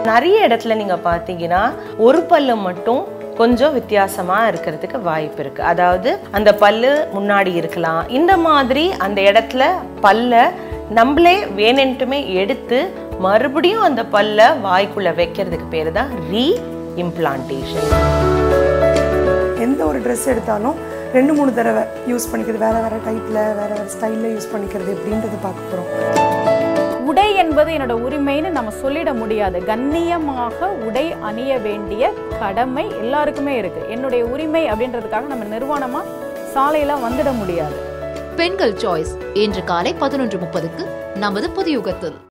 நிறைய இடத்துல நீங்க பாத்தீங்கன்னா ஒரு பல்லு மட்டும் கொஞ்சம் வித்தியாசமா இருக்கிறதுக்கு வாய்ப்பு இருக்கு. அதாவது அந்த பல்லு முன்னாடி இருக்கலாம். இந்த மாதிரி அந்த இடத்துல பல்ல நம்மளே வேணுன்ட்டுமே எடுத்து மறுபடியும் அந்த பல்ல வாய்க்குள்ள வைக்கிறதுக்கு பேரு தான் ரீஇம்ப்ளான்டேஷன். எந்த ஒரு ட்ரெஸ் எடுத்தாலும் 2-3 தடவை யூஸ் பண்ணிக்கிறது, வேற வேற டைப்ல வேற வேற ஸ்டைல்ல யூஸ் பண்ணிக்கிறது எப்படின்றது பார்க்க போறோம். உடை என்பது என்னோட உரிமைன்னு நம்ம சொல்லிட முடியாது. கண்ணியமாக உடை அணிய வேண்டிய கடமை எல்லாருக்குமே இருக்கு. என்னுடைய உரிமை அப்படின்றதுக்காக நம்ம நிர்வாணமா சாலையெல்லாம் வந்துட முடியாது. பெண்கள் சாய்ஸ் இன்று காலை 11:30க்கு நமது புதியுகத்தில்.